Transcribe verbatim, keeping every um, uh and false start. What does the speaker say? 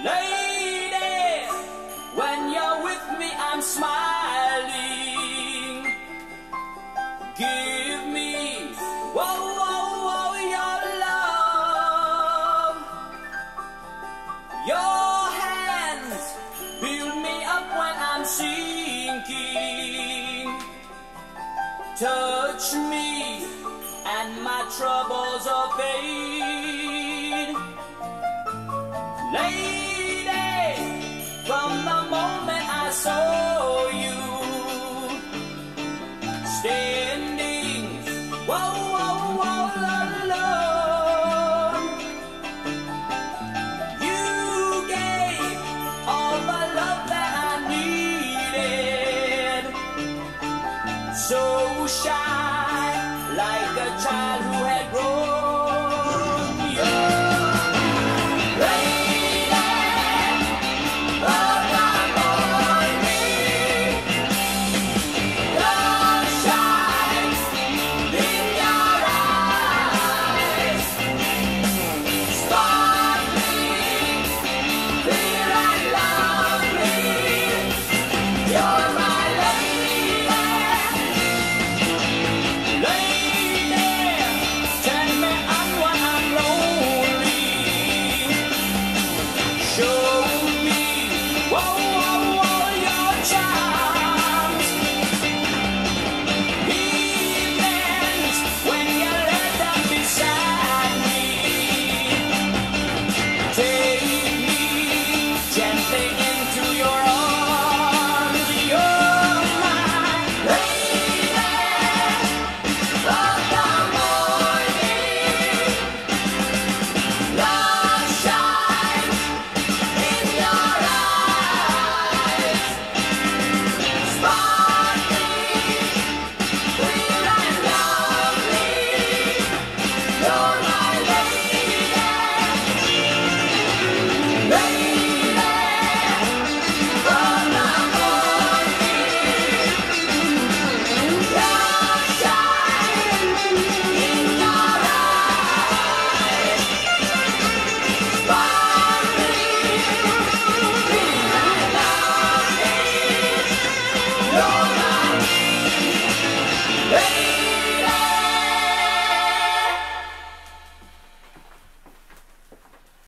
Lady, when you're with me, I'm smiling. Give me, whoa, whoa, whoa, your love. Your hands build me up when I'm sinking. Touch me and my troubles are fade. Lady, from the moment I saw you standing, whoa, whoa, whoa, alone, you gave all the love that I needed. So shy, like a child who had grown young. Sure.